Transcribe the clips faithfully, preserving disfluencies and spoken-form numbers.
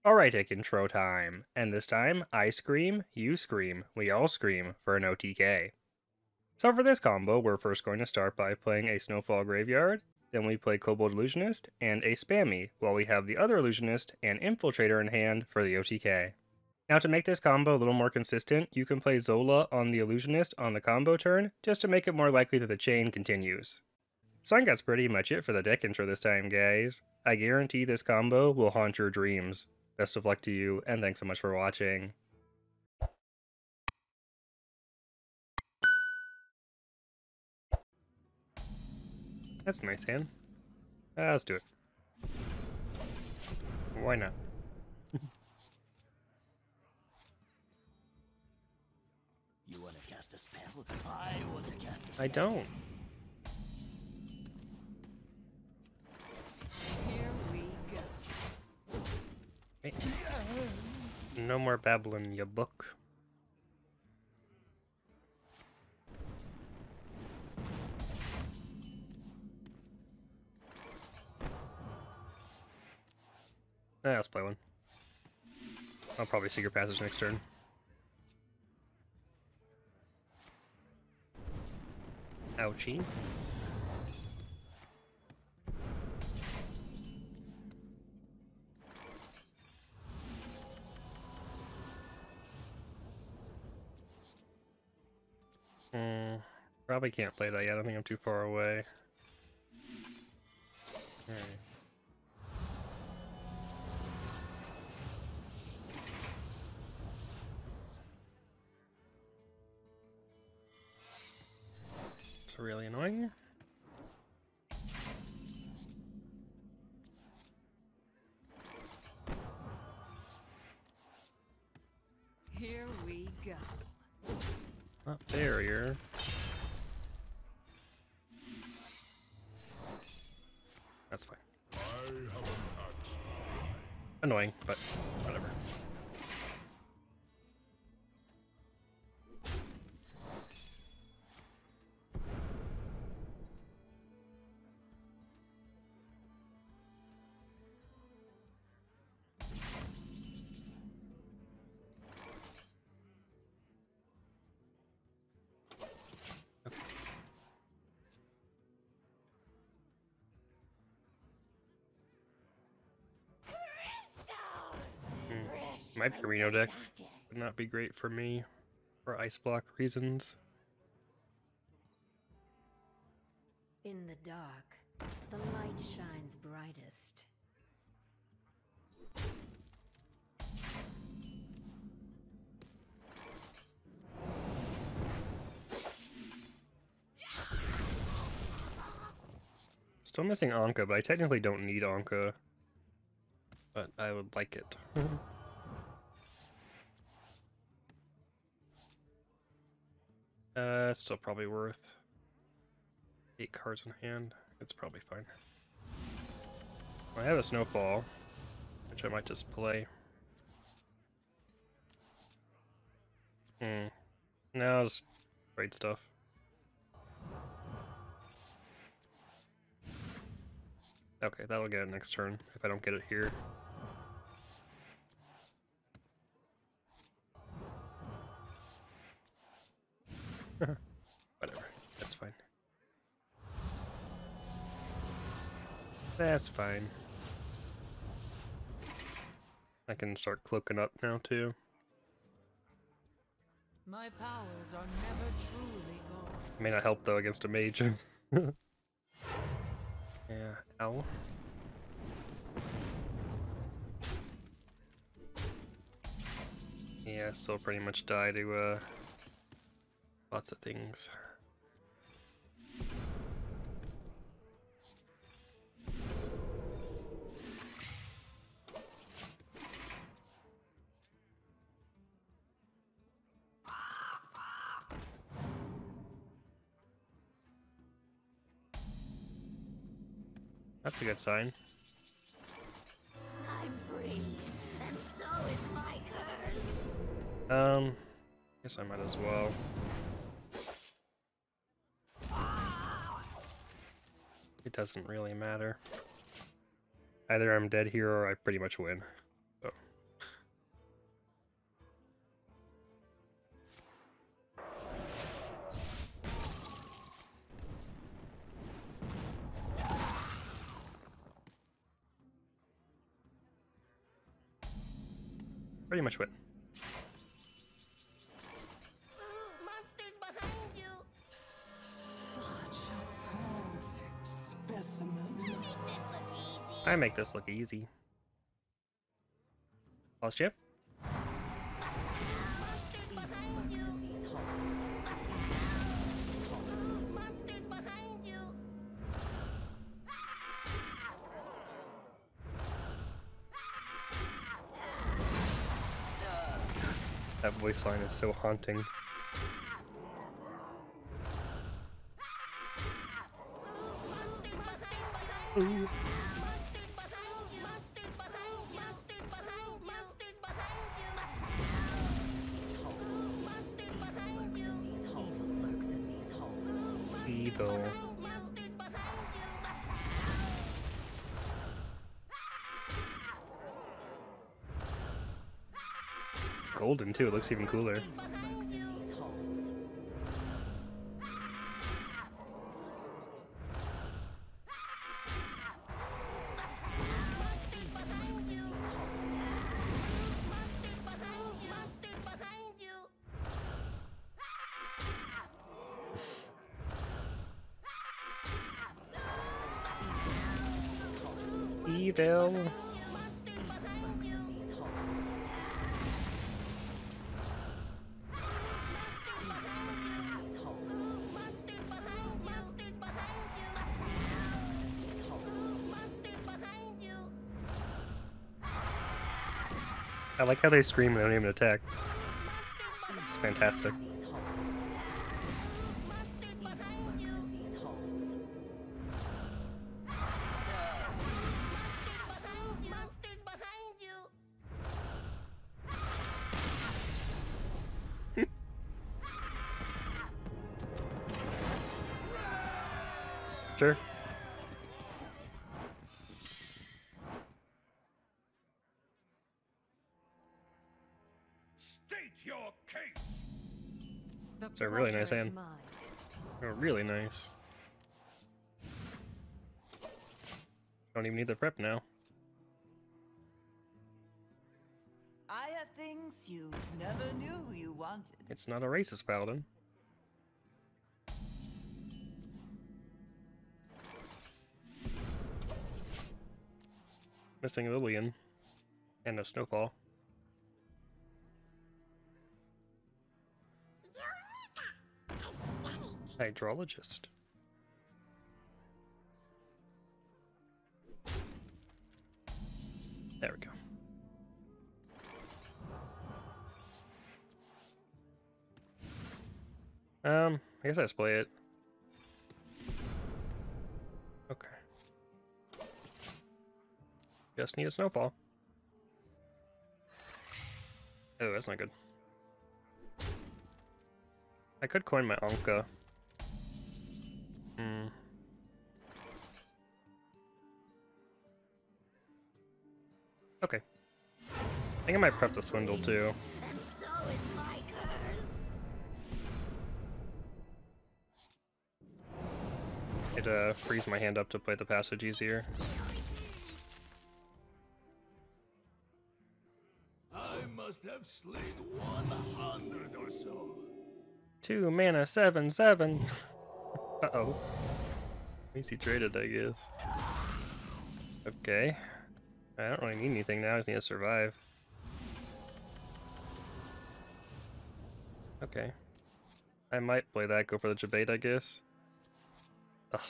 Alright, Hick intro time. And this time, I scream, you scream, we all scream for an O T K. So for this combo, we're first going to start by playing a Snowfall Graveyard, then we play Kobold Illusionist, and a Spammy, while we have the other Illusionist and Infiltrator in hand for the O T K. Now to make this combo a little more consistent, you can play Zola on the Illusionist on the combo turn, just to make it more likely that the chain continues. So I think that's pretty much it for the deck intro this time, guys. I guarantee this combo will haunt your dreams. Best of luck to you, and thanks so much for watching. That's a nice hand. Uh, let's do it. Why not? You want to cast a spell? I want to cast a spell. I don't. Here we go. Hey. No more babbling, ya book. Eh, let's play one. I'll probably Secret Passage next turn. Ouchie. Hmm, probably can't play that yet. I don't think I'm too far away. Alright. It's really annoying. Here we go. Not barrier. That's fine. Annoying, but whatever. My Reno deck would not be great for me for ice block reasons. In the dark, the light shines brightest. Still missing Anka, but I technically don't need Anka. But I would like it. Uh, it's still probably worth eight cards in hand. It's probably fine. I have a Snowfall, which I might just play. Hmm. No, it's great stuff. Okay, that'll get it next turn if I don't get it here. Whatever, that's fine. That's fine. I can start cloaking up now too. My powers are never truly gone. May not help though against a mage. Yeah, ow. Yeah, still pretty much die to uh lots of things. That's a good sign. I'm free, and so is my curse. Um, guess I might as well. It doesn't really matter. Either I'm dead here or I pretty much win. So, Pretty much win. Ooh, monsters behind you. Such a perfect specimen. Make this look easy. I make this look easy. Lost chip? Monsters behind you. In these halls. These halls. Monsters behind you. That voice line is so haunting. Monsters behind Ooh. you. Monsters behind you. Monsters behind you. Monsters behind you. Monsters behind you. These halls. Monsters behind Lurks you. in these halls. Lurks in these halls. Evil. Monsters behind you. It's golden too, it looks even cooler. Lurks in these halls. Monsters behind you. These halls. Monsters behind you. Monsters behind you. These halls. Evil. Monsters behind Lurks you. in these halls. Lurks in these halls. Monsters behind you. Monsters behind you. Lurks in these halls. Monsters behind you. I like how they scream and they don't even attack. Monsters It's fantastic. In these halls. Monsters behind Lurks you. in these halls. Behind you. Monsters behind you. Sure. State your case. The It's a really nice pleasure is hand. mine. Oh, really nice. Don't even need the prep now. I have things you never knew you wanted. It's not a racist paladin. Missing Lillian. And a snowfall. Hydrologist. There we go. Um, I guess I just play it. Okay. Just need a snowfall. Oh, that's not good. I could coin my Anka. Hmm. Okay. I think I might prep the swindle too. And so is my curse. It uh frees my hand up to play the passage easier. I must have slain one hundred or so. Two mana, seven, seven. Uh oh. Easy traded, I guess. Okay. I don't really need anything now, I just need to survive. Okay. I might play that, go for the Jabate, I guess. Ugh.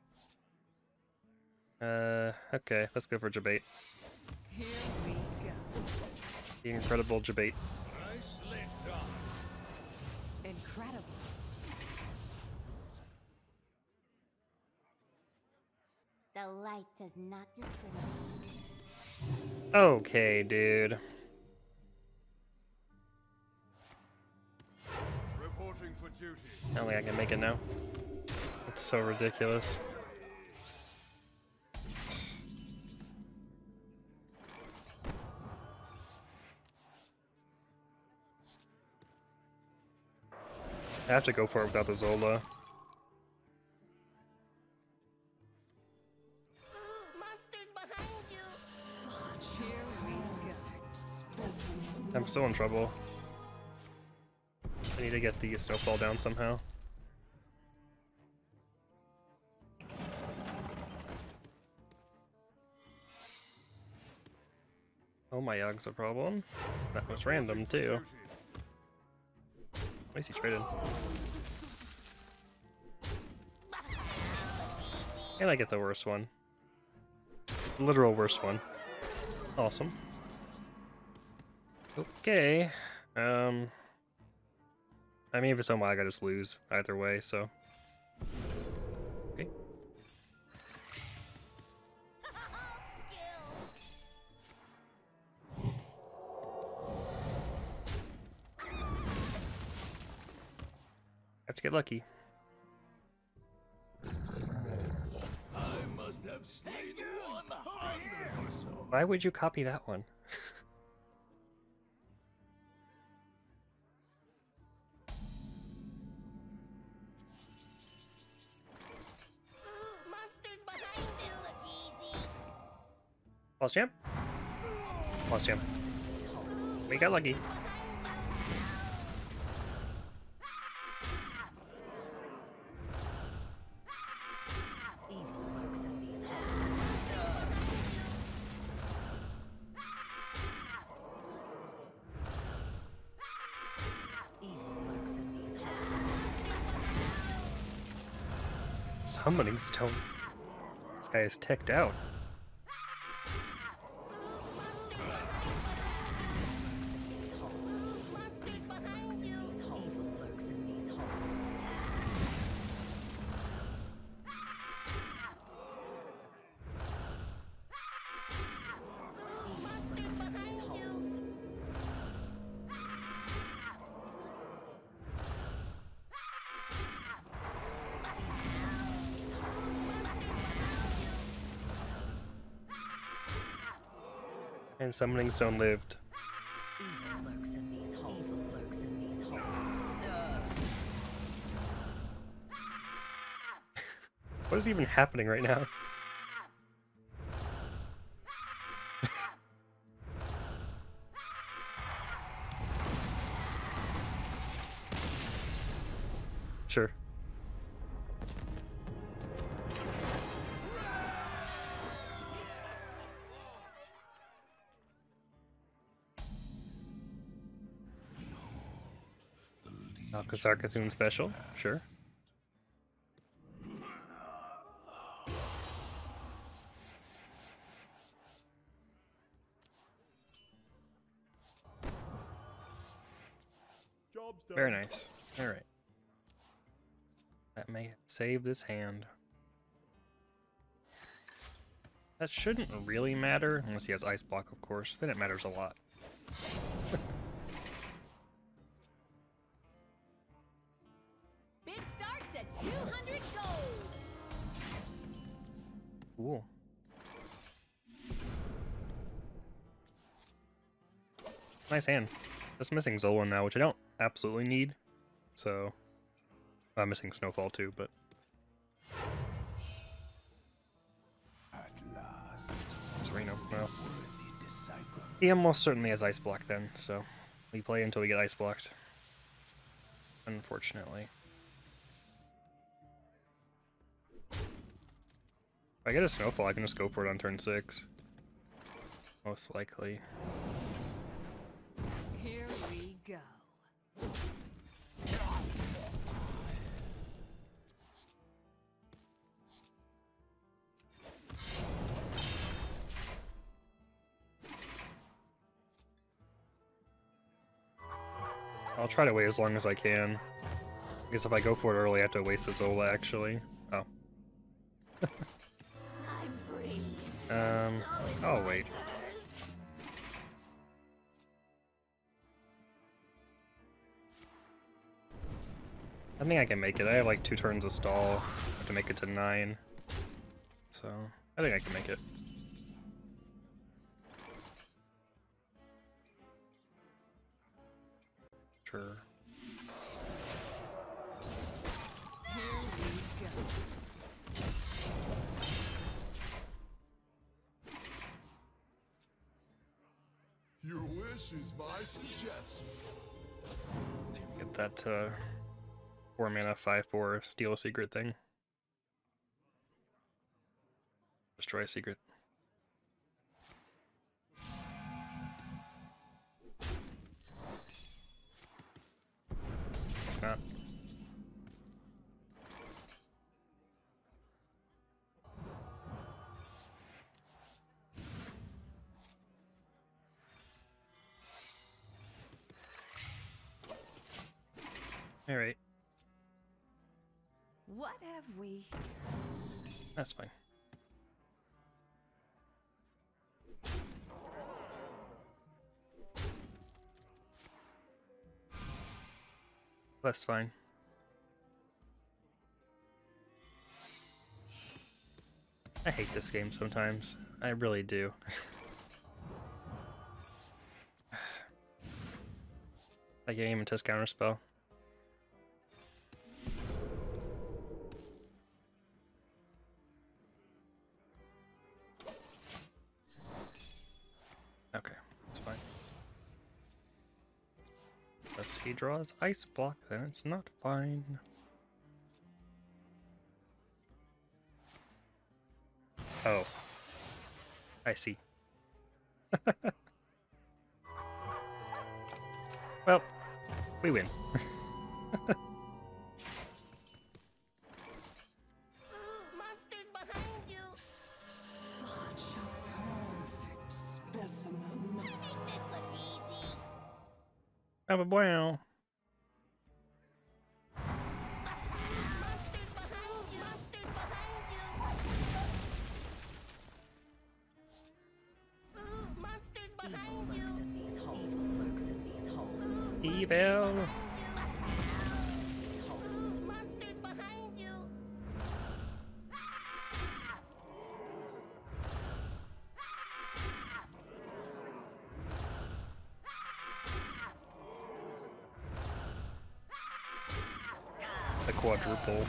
Uh, okay, let's go for Jabate. Here we go. The incredible Jabate. Nicely done. Incredible. The light does not discriminate. Okay, dude. Reporting for duty. I don't think I can make it now. It's so ridiculous. I have to go for it without the Zola. Ooh, monsters behind you. Here we go. Specimen. I'm still in trouble. I need to get the snowfall down somehow. Oh, my Yogg's a problem. That was random too. At least he traded. And I get the worst one. Literal worst one. Awesome. Okay. Um. I mean, if it's Omag, I just lose either way, so. Okay. Have to get lucky. I must have slain one hundred or so. Why would you copy that one? Ooh, monsters behind you. Look easy. Lost champ? Lost champ. We got lucky. Evil lurks in these halls. Evil lurks in these halls. Summoning stone. This guy is ticked out. Lurks in these halls. Monsters behind Lurks you. in these halls. Evil lurks in these halls. Evil lurks in these halls. And summoning stone lived. Evil lurks in these halls. Evil lurks in these halls. What is even happening right now? Sure. Oh, Kazarkathun special? Sure. Job's done. Very nice. Alright. That may save this hand. That shouldn't really matter, unless he has Ice Block, of course. Then it matters a lot. Bid starts at two hundred gold. Cool. Nice hand. Just missing Zolan now, which I don't absolutely need. So, I'm missing Snowfall too, but At last, Sereno. Well, worthy disciple. he almost certainly has Ice Block then, so we play until we get Ice Blocked. Unfortunately. If I get a Snowfall, I can just go for it on turn six. Most likely. Here we go. I'll try to wait as long as I can. Because if I go for it early, I have to waste the Zola, actually. Oh. I'm free. Um, I'll wait. I think I can make it. I have like two turns of stall. I have to make it to nine. So, I think I can make it. Sure. Here we go. Your wish is my suggestion. Get that uh, four mana five four steal a secret thing. Destroy a secret. It's not. All right, What have we? that's fine. That's fine. I hate this game sometimes. I really do. I can't even test counterspell. Okay, that's fine. Unless he draws ice block, then it's not fine. Oh. I see. Well, we win. Monsters behind you. Such a perfect specimen. I think this look easy. Oh, but bueno. Monsters behind you. Monsters behind you. Ooh, monsters Evil behind you. lurks in these holes. Lurks in these holes. Evil. Lurks in these holes. Monsters behind you. The quadruple.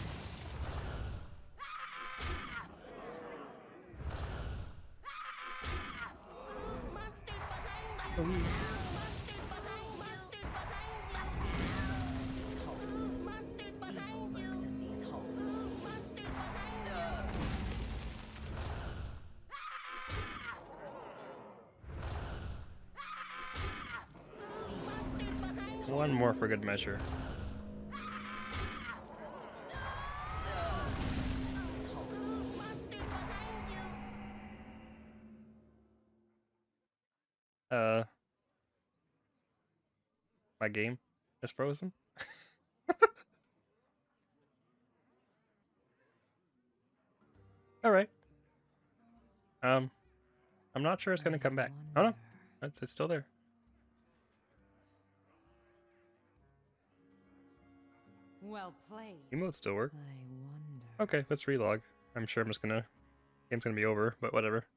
Ooh, monsters behind you. Monsters behind. Monsters behind you. These holes. Monsters Evil behind you. lurks in these holes. Monsters behind you. Monsters behind you. One more for good measure. These holes. Monsters behind you. Uh, my game is frozen. All right. Um, I'm not sure it's gonna come back. Oh no, it's, it's still there. Well played. Emotes still work. I wonder. Okay, let's relog. I'm sure I'm just gonna game's gonna be over, but whatever.